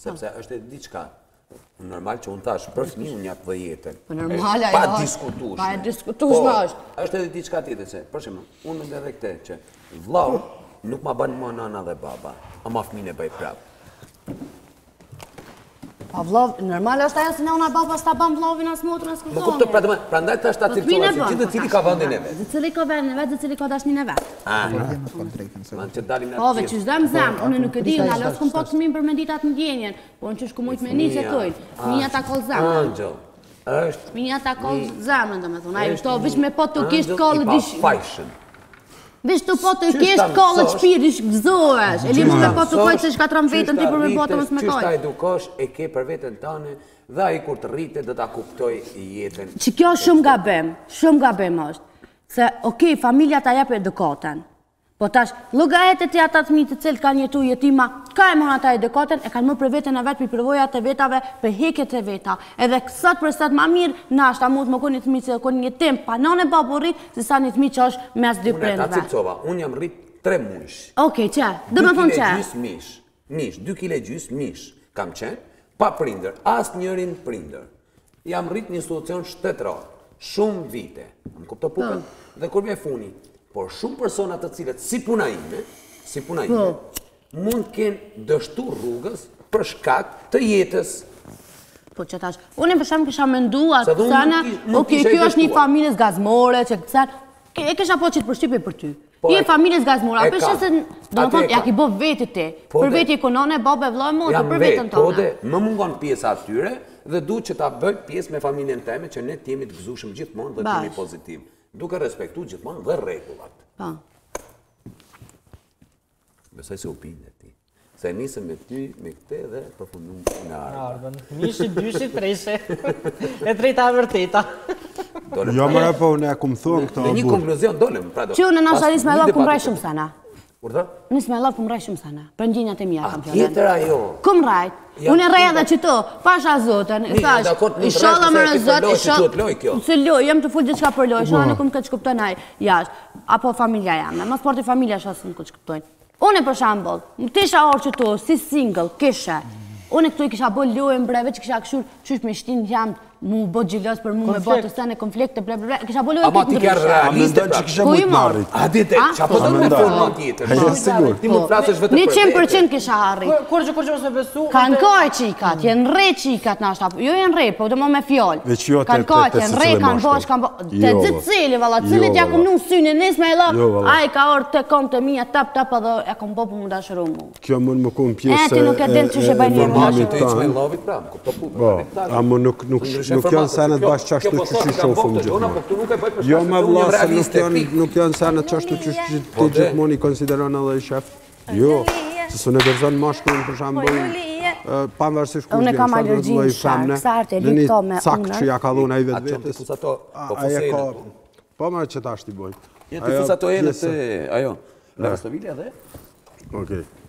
sepse është diçka normal që unë thash për fëmijë unë jap jetën. Normale Pa ajo. diskutueshme. Pa diskutueshme është. Është edhe diçka tjetër se, për shembull, unë mendoj edhe këtë që vllau nuk ma bën mua nana dhe baba, ama fëmijën e bëj prap. Pa vlov, normal është ajo se ne una baba s'ta ban vllovin as motrën as Më kuptoj, prandaj tash ta cilësova se gjithë cili ka vendin e vet. Cili ka vendin e vet, cili ka dashnin e vet. Man që dalin Po, veç që zdem zem, unë nuk e di, në alos këm pak fëmin për me ditat në djenjen, po në që shku mujt me një që tojnë, fëmija ta kol zemën. Angel, është Fëmija ta kol zemën, dhe me thonë, ajo shto, vish me po të kisht kollë dish... fajshën. Vish të po të kisht kollë të shpirë, dish gëzohesh, e limë me po të kojtë se shkatram vetën ti për me botë mësë me Qështë ta kojtë. edukosh e ke për vetën tane, dhe ai kur të rrite dhe ta kuptoj jetën. Që kjo shumë gabim është, se okej, familja ta jep edukatën, po tash, llogaret e ata fëmijë të cilët kanë jetu jetima, ka e mon ata edukatën, e kanë më për veten e vet, për përvojat e vetave, për heket e veta. Edhe sot për sot më mirë nashta mund të më koni fëmijë që koni një temp pa nonë babo rrit, se sa një fëmijë që është mes dy prindërve. Unë ta cilësova, unë jam rrit 3 muajsh. Okej, çe? Do të thonë çe? 2 kg mish, 2 kg gjys mish. Kam qenë pa prindër, asnjërin prindër. Jam rrit në institucion shtetëror, shumë vite. Më kupto pukën? Dhe kur vjen funi, por shumë persona të cilët si puna ime, mund kenë dështu rrugës për shkak të jetës. Po që tash, unë për shembull kisha menduar sana, okej, kjo është një familje zgazmore, që kësan, e kisha po që të përshtypje për ty. Je familjes gazmore, apë se, do në thonë, ja ki bo vetë ti, për vetë i konone, babë e vloj motë, për vetën tonë. Po dhe, më mungon pjesë atyre, dhe du që ta bëj pjesë me familjen teme, që ne t'jemi të gëzushëm gjithmonë dhe t'jemi pozitiv. Duke respektu gjithmonë dhe regullat. Pa. Besoj se u pinde ti. Se nisëm me ty, me këte dhe përfundum në ardhën. Mishit, dyshit, treshe. E treta e vërteta. Jo mëra po, unë e kumë thuam këto në një konkluzion dolem. Që unë në nështë adis me lov këmë raj shumë sana. Urda? Nisë me lov këmë raj shumë sana. Për njënjat e mija kam fjallën. Tjetër ajo. Këmë rajt. Unë e reja dhe që to, pasha zotën, i thash, i sholla më në zot, i sholla... Se loj, jem të full gjithka për loj, sholla në këmë këtë shkuptojnë jashtë, apo familja jam, ma sporti familja shasë në këtë shkuptojnë. Unë për shambull, më të isha orë që to, si single, kishe, unë këtu i kisha bo lojën breve që kisha këshur qysh me shtin jamë, mu bo gjilës për mu me bo të sene konflikte, kisha bo lojën këtë ndryshe. A me ndonë që kisha mujtë marrit. A dite, që apo do në forma tjetër. Ti mund flasësh vetë për 100% kisha harrit. Kur që mos me besu... Kanë kaj qikat, jenë re qikat në ashta, jo jenë re, po do më me fjallë. Kanë kaj, jenë re, kanë bosh, kanë bosh, të gjithë cili, valla, cilit ja kom nu syni, nis me e la, a i ka orë të kom të mija, tap, edhe e kom bo për më dashëru mu. Kjo mund më kumë pjesë nuk janë senet bashkë qashtu që që shofëm gjithmonë. Jo me vlasë, nuk janë senet qashtu që ti gjithmonë i konsideron edhe i shef. Jo, se së në dërzon mashkullin për shambullin, panvërsisht kur unë kam alergji në shark, sartë e lipto me cak që ja ka dhuna i vetë vetës. Aje ka... Po më që ta shti boj. Ti fusa to e në të... Ajo, Lavastovilla dhe? Okej.